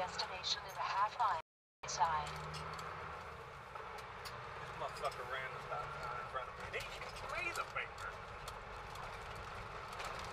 destination is a half mile inside. This motherfucker ran the stop sign in front of me. He can squeeze a finger.